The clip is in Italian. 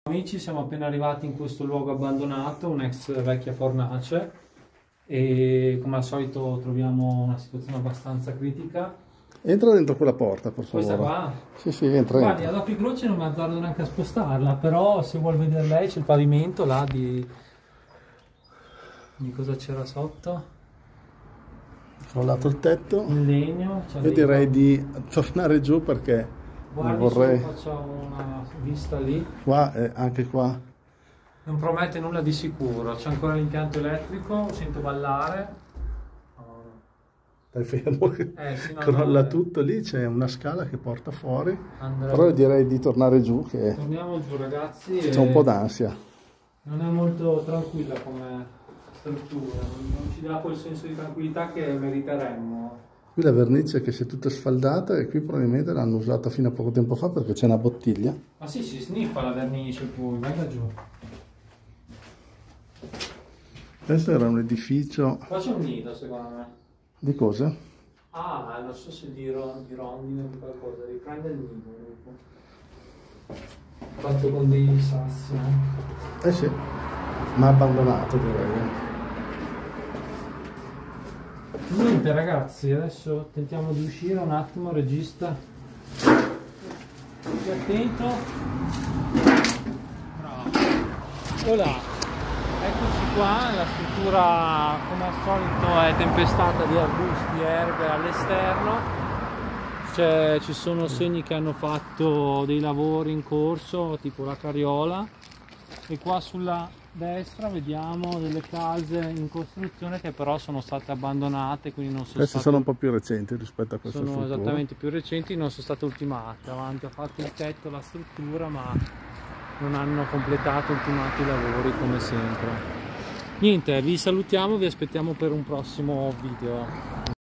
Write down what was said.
Amici, siamo appena arrivati in questo luogo abbandonato, un'ex vecchia fornace, e come al solito troviamo una situazione abbastanza critica. Entra dentro quella porta, per favore. Questa qua? Sì, sì, entra. Guardi, ad occhio e croce non mi azzardo neanche a spostarla, però se vuol vedere lei c'è il pavimento là di cosa c'era sotto. Crollato il tetto. In legno. Io direi di tornare giù perché Guardi, vorrei... faccio una vista lì. Qua e anche qua. Non promette nulla di sicuro, c'è ancora l'impianto elettrico, lo sento ballare. Stai fermo che Sì, no, crolla no, tutto, lì c'è una scala che porta fuori. Andrei. Però io direi di tornare giù che Torniamo giù, ragazzi. c'è un po' d'ansia. Non è molto tranquilla come struttura, non ci dà quel senso di tranquillità che meriteremmo. Qui la vernice che si è tutta sfaldata e qui probabilmente l'hanno usata fino a poco tempo fa perché c'è una bottiglia. Ma sì, si sniffa la vernice poi, vai da giù. Questo era un edificio... Qua c'è un nido secondo me. Di cosa? Ah, non so se di rondine o di qualcosa, riprende il nido. Fatto con dei sassi, no? Eh sì, ma abbandonato direi. Niente ragazzi, adesso tentiamo di uscire un attimo, regista. Stai attento. Bravo. Voilà. Eccoci qua, la struttura come al solito è tempestata di arbusti e erbe all'esterno. Ci sono segni che hanno fatto dei lavori in corso, tipo la carriola. E qua sulla destra vediamo delle case in costruzione che però sono state abbandonate, quindi non sono Queste state... sono un po' più recenti rispetto a questa Sono struttura. esattamente più recenti, non sono state ultimate. Avanti ha fatto il tetto, la struttura, ma non hanno completato, ultimato i lavori come sempre. Niente, vi salutiamo, vi aspettiamo per un prossimo video.